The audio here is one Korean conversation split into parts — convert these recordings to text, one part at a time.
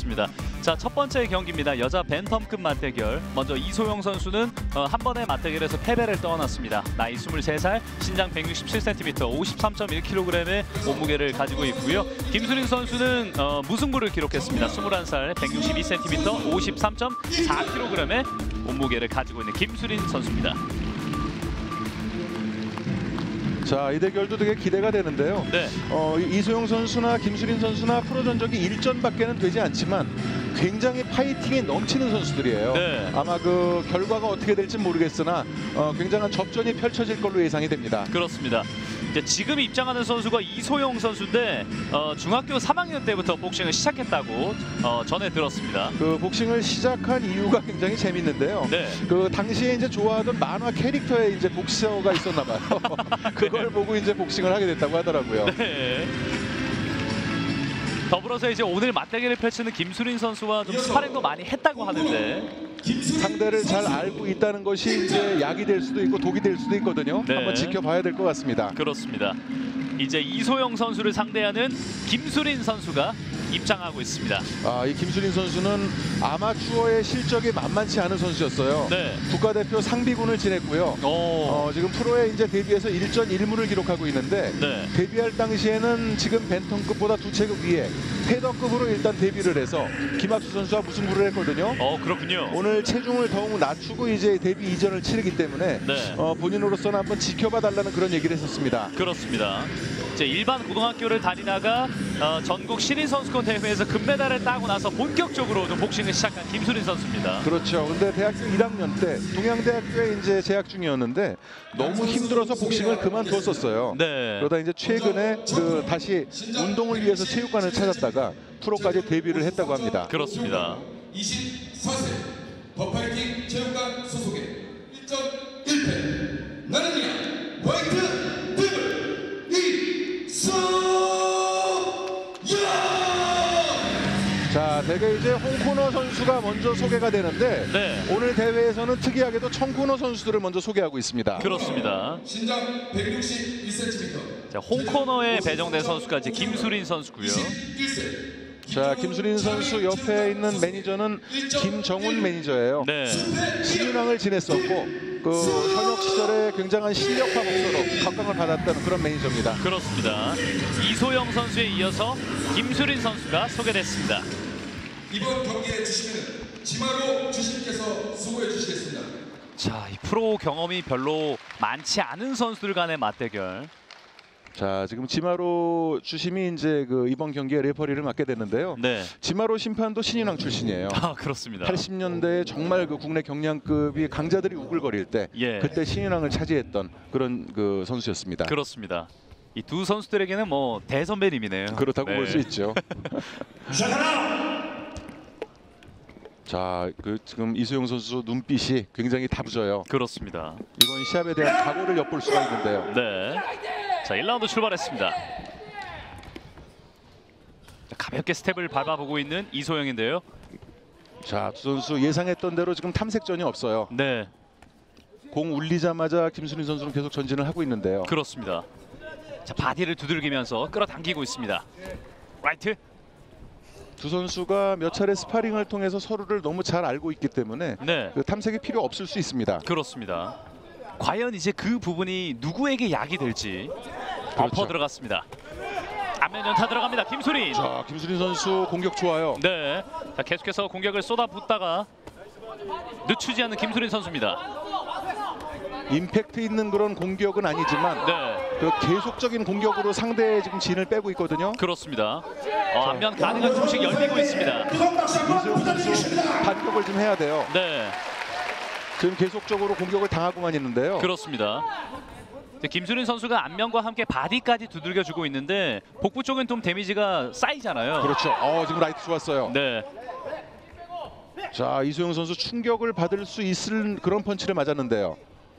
그렇습니다. 자, 첫 번째 경기입니다. 여자 벤텀급 맞대결. 먼저 이소영 선수는 한 번의 맞대결에서 패배를 떠안았습니다. 나이 23살, 신장 167cm, 53.1kg의 몸무게를 가지고 있고요. 김수린 선수는 무승부를 기록했습니다. 21살, 162cm, 53.4kg의 몸무게를 가지고 있는 김수린 선수입니다. 자, 이 대결도 되게 기대가 되는데요. 네. 이소영 선수나 김수린 선수나 프로 전적이 1전밖에는 되지 않지만 굉장히 파이팅이 넘치는 선수들이에요. 네. 아마 그 결과가 어떻게 될지 모르겠으나 굉장한 접전이 펼쳐질 걸로 예상이 됩니다. 그렇습니다. 이제 지금 입장하는 선수가 이소영 선수인데 중학교 3학년 때부터 복싱을 시작했다고 전해 들었습니다. 그 복싱을 시작한 이유가 굉장히 재밌는데요. 네. 그 당시에 이제 좋아하던 만화 캐릭터에 이제 복서가 있었나 봐요. 그걸 보고 이제 복싱을 하게 됐다고 하더라고요. 네. 더불어서 이제 오늘 맞대결을 펼치는 김수린 선수와 좀 스파링도 많이 했다고 하는데 상대를 잘 알고 있다는 것이 이제 약이 될 수도 있고 독이 될 수도 있거든요. 네. 한번 지켜봐야 될 것 같습니다. 그렇습니다. 이제 이소영 선수를 상대하는 김수린 선수가 입장하고 있습니다. 이 김수린 선수는 아마추어의 실적이 만만치 않은 선수였어요. 네. 국가대표 상비군을 지냈고요. 지금 프로에 이제 데뷔해서 1전 1무를 기록하고 있는데 네. 데뷔할 당시에는 지금 벤턴급보다 2체급 위에 패더급으로 일단 데뷔를 해서 김학수 선수와 무승부를 했거든요. 그렇군요. 오늘 체중을 더욱 낮추고 이제 데뷔 이전을 치르기 때문에 네. 본인으로서는 한번 지켜봐 달라는 그런 얘기를 했었습니다. 그렇습니다. 이제 일반 고등학교를 다니다가 전국 신인 선수권 대회에서 금메달을 따고 나서 본격적으로 좀 복싱을 시작한 김수린 선수입니다. 그렇죠. 근데 대학교 1학년 때 동양대학교에 이제 재학 중이었는데 너무 힘들어서 복싱을 그만뒀었어요. 네. 그러다 이제 최근에 다시 운동을 위해서 체육관을 찾았다가 프로까지 데뷔를 했다고 합니다. 그렇습니다. 24세 더파이팅 체육관 소속의 1전 1패 나는야 화이트 드블 이소영. 자, 대개 이제 홍코너 선수가 먼저 소개가 되는데 네. 오늘 대회에서는 특이하게도 청코너 선수들을 먼저 소개하고 있습니다. 그렇습니다. 신장 161cm. 자, 홍코너에 배정된 선수가 이제 김수린 선수고요. 21세. 자, 김수린 선수 옆에 있는 매니저는 김정훈 매니저예요. 네. 신인왕을 지냈었고 그 현역 시절에 굉장한 실력파 복서로 각광을 받았던 그런 매니저입니다. 그렇습니다. 이소영 선수에 이어서 김수린 선수가 소개됐습니다. 이번 경기에 주시면 지마로 주심께서 수고해 주시겠습니다. 자, 이 프로 경험이 별로 많지 않은 선수들 간의 맞대결. 자, 지금 지마로 주심이 이제 그 이번 경기에 레퍼리를 맡게 됐는데요. 네. 지마로 심판도 신인왕 출신이에요. 그렇습니다. 80년대에 정말 그 국내 경량급이 강자들이 우글거릴 때 예. 그때 신인왕을 차지했던 그런 그 선수였습니다. 그렇습니다. 이 두 선수들에게는 뭐 대선배님이네요. 그렇다고 네. 볼 수 있죠. 자, 그 지금 이소영 선수 눈빛이 굉장히 다부져요. 그렇습니다. 이번 시합에 대한 각오를 엿볼 수가 있는데요. 네. 자, 1라운드 출발했습니다. 자, 가볍게 스텝을 밟아보고 있는 이소영인데요. 자, 두 선수 예상했던 대로 지금 탐색전이 없어요. 네. 공 울리자마자 김수린 선수는 계속 전진을 하고 있는데요. 그렇습니다. 자, 바디를 두들기면서 끌어당기고 있습니다. 라이트. 두 선수가 몇 차례 스파링을 통해서 서로를 너무 잘 알고 있기 때문에 네. 그 탐색이 필요 없을 수 있습니다. 그렇습니다. 과연 이제 그 부분이 누구에게 약이 될지. 그렇죠. 엎어 들어갔습니다. 안면 연타 들어갑니다. 김수린. 자, 김수린 선수 공격 좋아요. 네. 자, 계속해서 공격을 쏟아붓다가 늦추지 않는 김수린 선수입니다. 임팩트 있는 그런 공격은 아니지만 네. 그 계속적인 공격으로 상대의 지금 진을 빼고 있거든요. 그렇습니다. 안면 가능한 중식 열리고 있습니다. 이소영 선수 반격을 좀 해야 돼요. 네. 지금 계속적으로 공격을 당하고만 있는데요. 그렇습니다. 김수린 선수가 안면과 함께 바디까지 두들겨주고 있는데 복부 쪽은 좀 데미지가 쌓이잖아요. 그렇죠. 지금 라이트 좋았어요. 네. 자, 이소영 선수 충격을 받을 수 있을 그런 펀치를 맞았는데요.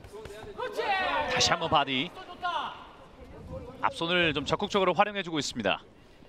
다시 한번 바디. 앞손을 좀 적극적으로 활용해주고 있습니다.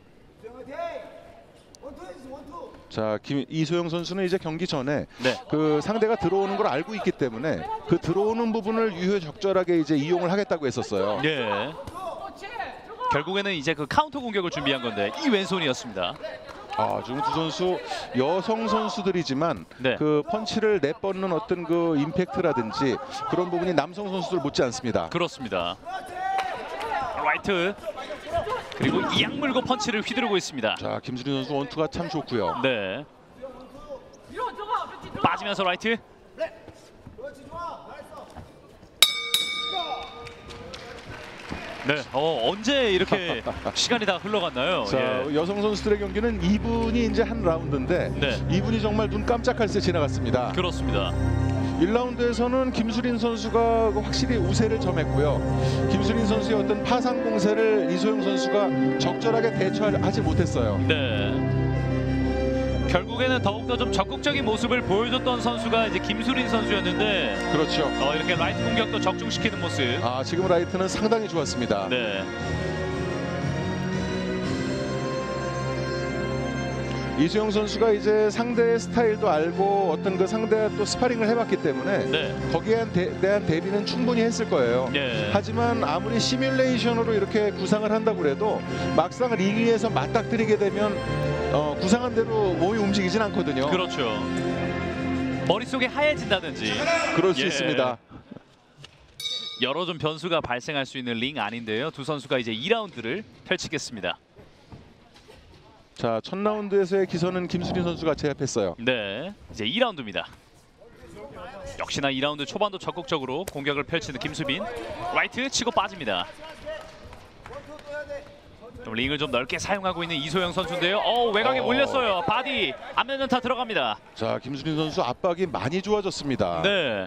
자, 이소영 선수는 이제 경기 전에 네. 그 상대가 들어오는 걸 알고 있기 때문에 그 들어오는 부분을 유효적절하게 이제 이용을 하겠다고 했었어요. 예. 결국에는 이제 그 카운터 공격을 준비한 건데 이 왼손이었습니다. 지금 두 선수 여성 선수들이지만 네. 그 펀치를 내뻗는 어떤 그 임팩트라든지 그런 부분이 남성 선수들 못지 않습니다. 그렇습니다. 라이트 그리고 이악 물고 펀치를 휘두르고 있습니다. 자, 김수린 선수 원투가 참 좋고요. 네. 빠지면서 라이트. 네. 언제 이렇게 시간이 다 흘러갔나요? 자, 예. 여성 선수들의 경기는 2분이 이제 한 라운드인데 네. 2분이 정말 눈 깜짝할 새 지나갔습니다. 그렇습니다. 1라운드에서는 김수린 선수가 확실히 우세를 점했고요. 김수린 선수의 어떤 파상 공세를 이소영 선수가 적절하게 대처하지 못했어요. 네. 결국에는 더욱더 좀 적극적인 모습을 보여줬던 선수가 이제 김수린 선수였는데 그렇죠. 이렇게 라이트 공격도 적중시키는 모습. 지금 라이트는 상당히 좋았습니다. 네. 이수영 선수가 이제 상대의 스타일도 알고 어떤 그 상대와 또 스파링을 해봤기 때문에 네. 거기에 대한 대비는 충분히 했을 거예요. 네. 하지만 아무리 시뮬레이션으로 이렇게 구상을 한다고 해도 막상 링 위에서 맞닥뜨리게 되면 구상한 대로 몸이 움직이진 않거든요. 그렇죠. 머릿속에 하얘진다든지 그럴 수 예. 있습니다. 여러 좀 변수가 발생할 수 있는 링 안인데요. 두 선수가 이제 2라운드를 펼치겠습니다. 자, 첫 라운드에서의 기선은 김수린 선수가 제압했어요. 네, 이제 2라운드입니다. 역시나 2라운드 초반도 적극적으로 공격을 펼치는 김수빈. 라이트 치고 빠집니다. 좀 링을 좀 넓게 사용하고 있는 이소영 선수인데요. 외곽에 몰렸어요. 바디 앞면 연타 들어갑니다. 자, 김수린 선수 압박이 많이 좋아졌습니다. 네.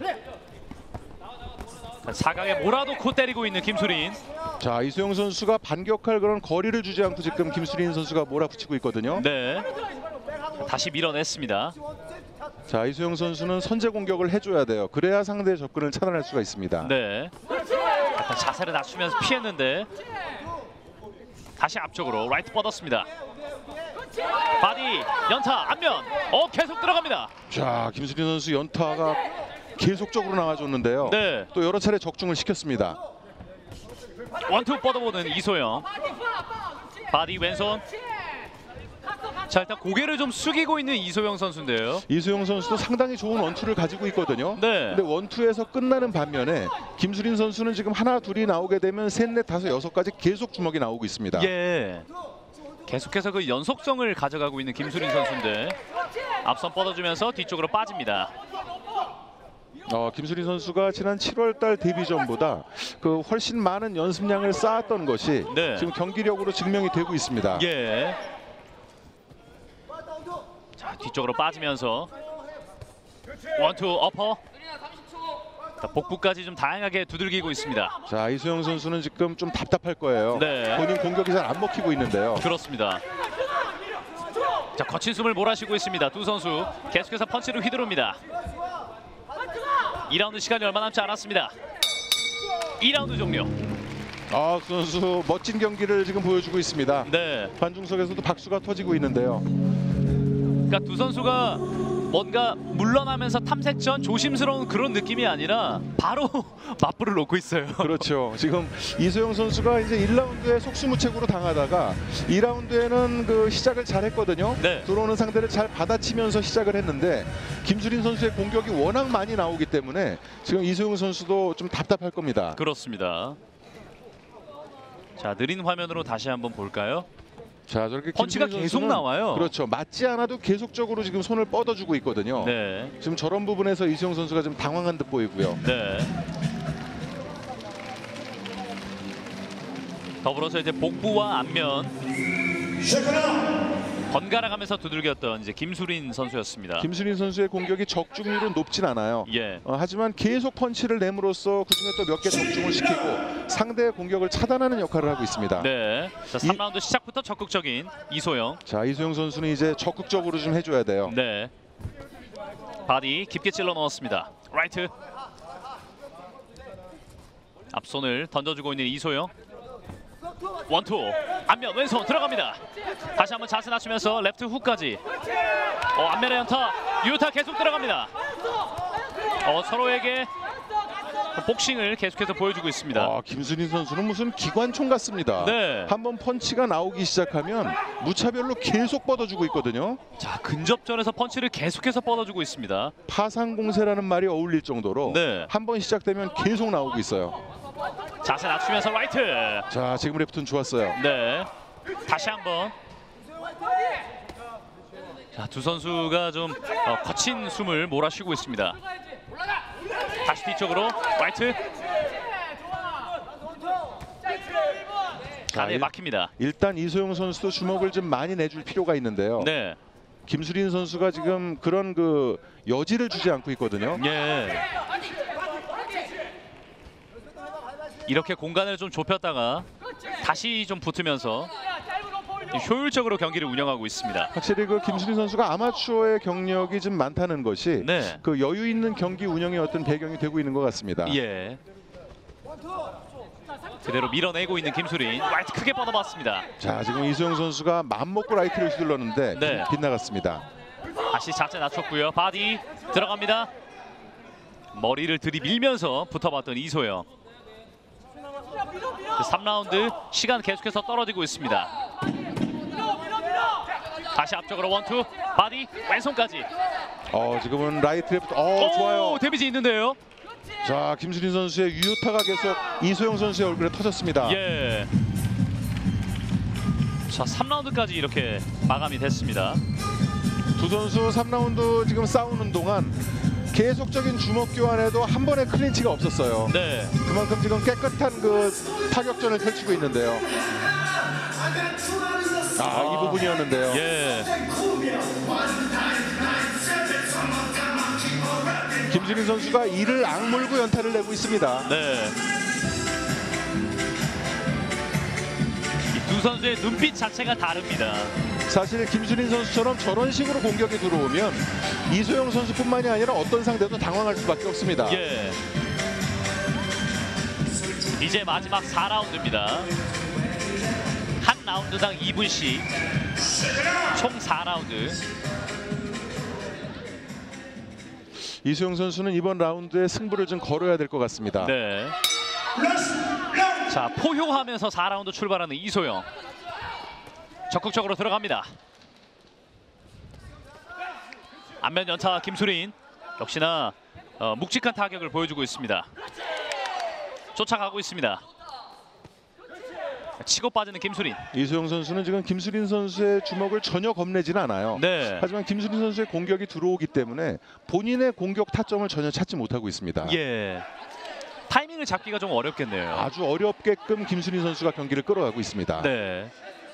사각에 몰아놓고 때리고 있는 김수린. 자, 이소영 선수가 반격할 그런 거리를 주지 않고 지금 김수린 선수가 몰아붙이고 있거든요. 네. 다시 밀어냈습니다. 자, 이소영 선수는 선제 공격을 해줘야 돼요. 그래야 상대의 접근을 차단할 수가 있습니다. 네. 약간 자세를 낮추면서 피했는데 다시 앞쪽으로 라이트 뻗었습니다. 바디 연타 앞면 계속 들어갑니다. 자, 김수린 선수 연타가 계속적으로 나와줬는데요. 네. 또 여러 차례 적중을 시켰습니다. 원투 뻗어보는 이소영. 바디 왼손. 자, 일단 고개를 좀 숙이고 있는 이소영 선수인데요. 이소영 선수도 상당히 좋은 원투를 가지고 있거든요. 네. 근데 원투에서 끝나는 반면에 김수린 선수는 지금 하나 둘이 나오게 되면 셋, 넷, 다섯, 여섯까지 계속 주먹이 나오고 있습니다. 예. 계속해서 그 연속성을 가져가고 있는 김수린 선수인데 앞선 뻗어주면서 뒤쪽으로 빠집니다. 김수린 선수가 지난 7월달 데뷔 전보다 그 훨씬 많은 연습량을 쌓았던 것이 네. 지금 경기력으로 증명이 되고 있습니다. 예. 자, 뒤쪽으로 빠지면서 원투 어퍼. 자, 복부까지 좀 다양하게 두들기고 있습니다. 자, 이소영 선수는 지금 좀 답답할 거예요. 네. 본인 공격이 잘 안 먹히고 있는데요. 그렇습니다. 자, 거친 숨을 몰아쉬고 있습니다. 두 선수 계속해서 펀치를 휘두릅니다. 2라운드 시간이 얼마 남지 않았습니다. 2라운드 종료. 그 선수 멋진 경기를 지금 보여주고 있습니다. 네. 관중석에서도 박수가 터지고 있는데요. 그러니까 두 선수가 뭔가 물러나면서 탐색전 조심스러운 그런 느낌이 아니라 바로 맞불을 놓고 있어요. 그렇죠. 지금 이소영 선수가 이제 1라운드에 속수무책으로 당하다가 2라운드에는 그 시작을 잘했거든요. 네. 들어오는 상대를 잘 받아치면서 시작을 했는데 김수린 선수의 공격이 워낙 많이 나오기 때문에 지금 이소영 선수도 좀 답답할 겁니다. 그렇습니다. 자, 느린 화면으로 다시 한번 볼까요? 자, 저렇게 펀치가 김수린 계속 선수는 나와요. 그렇죠. 맞지 않아도 계속적으로 지금 손을 뻗어주고 있거든요. 네. 지금 저런 부분에서 이소영 선수가 좀 당황한 듯 보이고요. 네. 더불어서 이제 복부와 앞면 번갈아 가면서 두들겼던 이제 김수린 선수였습니다. 김수린 선수의 공격이 적중률은 높진 않아요. 예. 하지만 계속 펀치를 내므로써 그중에 또 몇 개 적중을 시키고 상대의 공격을 차단하는 역할을 하고 있습니다. 네. 자, 3라운드 시작부터 적극적인 이소영. 자, 이소영 선수는 이제 적극적으로 좀 해줘야 돼요. 네. 바디 깊게 찔러 넣었습니다. 라이트. 앞손을 던져주고 있는 이소영. 원투 앞면 왼손 들어갑니다. 다시 한번 자세 낮추면서 레프트 훅까지. 앞면의 연타 유타 계속 들어갑니다. 서로에게 복싱을 계속해서 보여주고 있습니다. 김수린 선수는 무슨 기관총 같습니다. 네. 한번 펀치가 나오기 시작하면 무차별로 계속 뻗어주고 있거든요. 자, 근접전에서 펀치를 계속해서 뻗어주고 있습니다. 파상공세라는 말이 어울릴 정도로 네. 한번 시작되면 계속 나오고 있어요. 자세 낮추면서 라이트. 자, 지금 레프트는 좋았어요. 네. 다시 한번. 자, 두 선수가 좀 거친 숨을 몰아쉬고 있습니다. 다시 뒤쪽으로 라이트. 간에 막힙니다. 일단 이소영 선수도 주먹을 좀 많이 내줄 필요가 있는데요. 네. 김수린 선수가 지금 그런 그 여지를 주지 않고 있거든요. 예. 이렇게 공간을 좀 좁혔다가 다시 좀 붙으면서 효율적으로 경기를 운영하고 있습니다. 확실히 그 김수린 선수가 아마추어의 경력이 좀 많다는 것이 네. 그 여유 있는 경기 운영의 어떤 배경이 되고 있는 것 같습니다. 예. 그대로 밀어내고 있는 김수린. 라이트 크게 뻗어봤습니다. 자, 지금 이소영 선수가 맘먹고 라이트를 휘둘렀는데 네. 빗나갔습니다. 다시 자세 낮췄고요. 바디 들어갑니다. 머리를 들이밀면서 붙어봤던 이소영. 3라운드 시간 계속해서 떨어지고 있습니다. 다시 앞쪽으로 원투 바디 왼손까지. 지금은 라이트 레프트 좋아요. 데미지 있는데요. 자, 김수린 선수의 유효타가 계속 이소영 선수의 얼굴에 터졌습니다. 예. 자, 3라운드까지 이렇게 마감이 됐습니다. 두 선수 3라운드 지금 싸우는 동안 계속적인 주먹 교환에도 한 번의 클린치가 없었어요. 네. 그만큼 지금 깨끗한 그 타격전을 펼치고 있는데요. 이 부분이었는데요. 예. 김수린 선수가 이를 악물고 연타를 내고 있습니다. 네. 이 두 선수의 눈빛 자체가 다릅니다. 사실 김수린 선수처럼 저런 식으로 공격이 들어오면 이소영 선수뿐만이 아니라 어떤 상대도 당황할 수밖에 없습니다. 예. 이제 마지막 4라운드입니다. 한 라운드당 2분씩 총 4라운드. 이소영 선수는 이번 라운드에 승부를 좀 걸어야 될 것 같습니다. 네. 자, 포효하면서 4라운드 출발하는 이소영. 적극적으로 들어갑니다. 안면 연타 김수린. 역시나 묵직한 타격을 보여주고 있습니다. 쫓아가고 있습니다. 치고 빠지는 김수린. 이소영 선수는 지금 김수린 선수의 주먹을 전혀 겁내지는 않아요. 네. 하지만 김수린 선수의 공격이 들어오기 때문에 본인의 공격 타점을 전혀 찾지 못하고 있습니다. 예. 타이밍을 잡기가 좀 어렵겠네요. 아주 어렵게끔 김수린 선수가 경기를 끌어가고 있습니다. 네.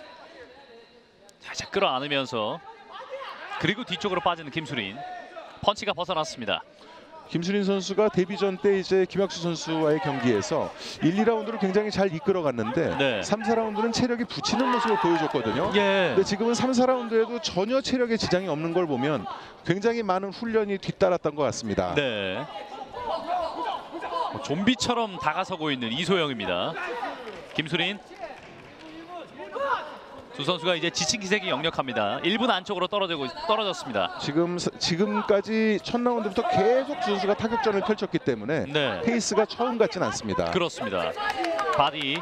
살짝 끌어안으면서 그리고 뒤쪽으로 빠지는 김수린. 펀치가 벗어났습니다. 김수린 선수가 데뷔전 때 이제 김학수 선수와의 경기에서 1, 2라운드를 굉장히 잘 이끌어갔는데 네. 3, 4라운드는 체력이 붙이는 모습을 보여줬거든요. 예. 근데 지금은 3, 4라운드에도 전혀 체력에 지장이 없는 걸 보면 굉장히 많은 훈련이 뒤따랐던 것 같습니다. 네. 좀비처럼 다가서고 있는 이소영입니다. 김수린. 두 선수가 이제 지친 기색이 역력합니다. 1분 안쪽으로 떨어졌습니다. 지금까지 첫 라운드부터 계속 두 선수가 타격전을 펼쳤기 때문에 네. 페이스가 처음 같진 않습니다. 그렇습니다. 바디.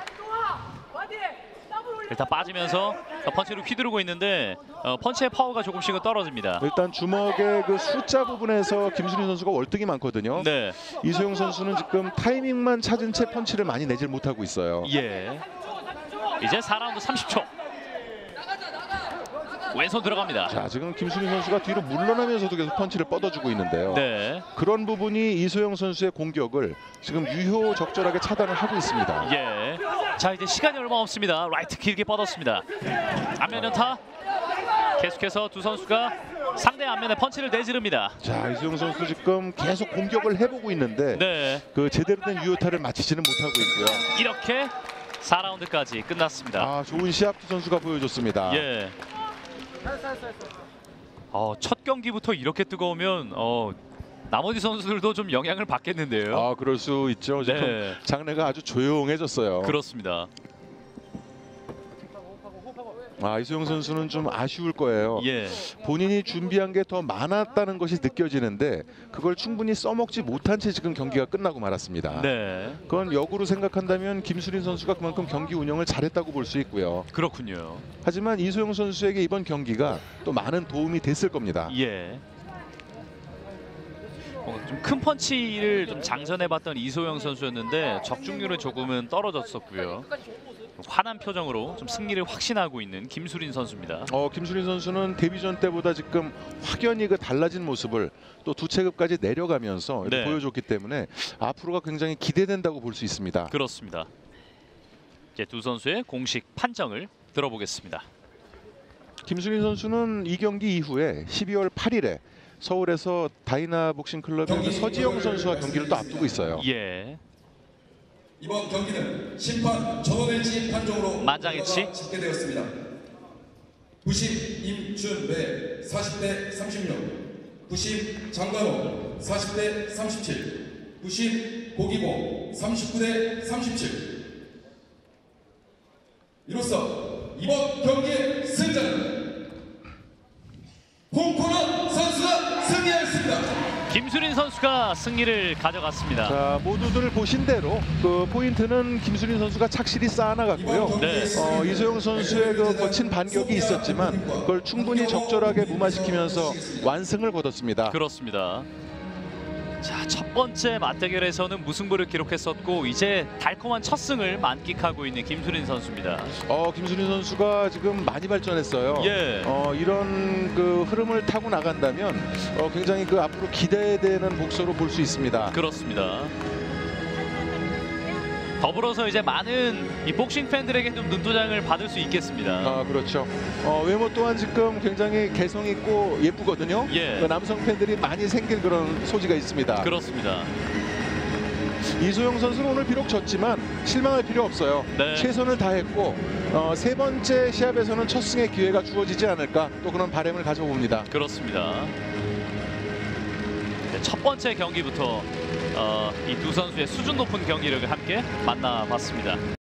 일단 빠지면서 펀치로 휘두르고 있는데 펀치의 파워가 조금씩은 떨어집니다. 일단 주먹의 그 숫자 부분에서 김수린 선수가 월등히 많거든요. 네. 이소영 선수는 지금 타이밍만 찾은 채 펀치를 많이 내질 못하고 있어요. 예. 이제 4라운드 30초. 왼손 들어갑니다. 자, 지금 김수린 선수가 뒤로 물러나면서도 계속 펀치를 뻗어주고 있는데요. 네. 그런 부분이 이소영 선수의 공격을 지금 유효적절하게 차단을 하고 있습니다. 예. 자, 이제 시간이 얼마 없습니다. 라이트 길게 뻗었습니다. 안면 연타. 계속해서 두 선수가 상대 안면에 펀치를 내지릅니다. 자, 이소영 선수 지금 계속 공격을 해보고 있는데 네. 그 제대로 된 유효타를 맞히지는 못하고 있고요. 이렇게 4라운드까지 끝났습니다. 좋은 시합 두 선수가 보여줬습니다. 예. 첫 경기부터 이렇게 뜨거우면 나머지 선수들도 좀 영향을 받겠는데요. 그럴 수 있죠. 지금 장내가 아주 조용해졌어요. 그렇습니다. 이소영 선수는 좀 아쉬울 거예요. 예. 본인이 준비한 게 더 많았다는 것이 느껴지는데 그걸 충분히 써먹지 못한 채 지금 경기가 끝나고 말았습니다. 네. 그건 역으로 생각한다면 김수린 선수가 그만큼 경기 운영을 잘했다고 볼 수 있고요. 그렇군요. 하지만 이소영 선수에게 이번 경기가 또 많은 도움이 됐을 겁니다. 예. 좀 큰 펀치를 좀 장전해봤던 이소영 선수였는데 적중률은 조금은 떨어졌었고요. 환한 표정으로 좀 승리를 확신하고 있는 김수린 선수입니다. 김수린 선수는 데뷔전 때보다 지금 확연히 그 달라진 모습을 또 두 체급까지 내려가면서 네. 보여줬기 때문에 앞으로가 굉장히 기대된다고 볼 수 있습니다. 그렇습니다. 이제 두 선수의 공식 판정을 들어보겠습니다. 김수린 선수는 이 경기 이후에 12월 8일에 서울에서 다이나 복싱 클럽의 서지영 선수와 경기를 또 앞두고 있어요. 예. 이번 경기는 심판 전원일치 판정으로 만장일치 집계되었습니다. 부심 임춘배 40대 36, 부심 장관호 40대 37, 부심 고기봉 39대 37. 이로써 이번 경기의 승자는 홍코너 선수가 승리하였습니다. 김수린 선수가 승리를 가져갔습니다. 자, 모두들 보신 대로 그 포인트는 김수린 선수가 착실히 쌓아나갔고요. 네. 이소영 선수의 그 거친 반격이 있었지만 그걸 충분히 적절하게 무마시키면서 완승을 거뒀습니다. 그렇습니다. 자, 첫 번째 맞대결에서는 무승부를 기록했었고 이제 달콤한 첫 승을 만끽하고 있는 김수린 선수입니다. 김수린 선수가 지금 많이 발전했어요. 예. 이런 그 흐름을 타고 나간다면 굉장히 그 앞으로 기대되는 복서로 볼 수 있습니다. 그렇습니다. 더불어서 이제 많은 이 복싱 팬들에게 좀 눈도장을 받을 수 있겠습니다. 그렇죠. 외모 또한 지금 굉장히 개성 있고 예쁘거든요. 예. 그 남성 팬들이 많이 생길 그런 소지가 있습니다. 그렇습니다. 이소영 선수는 오늘 비록 졌지만 실망할 필요 없어요. 네. 최선을 다했고 세 번째 시합에서는 첫 승의 기회가 주어지지 않을까 또 그런 바람을 가져봅니다. 그렇습니다. 네, 첫 번째 경기부터 이 두 선수의 수준 높은 경기력을 함께 만나봤습니다.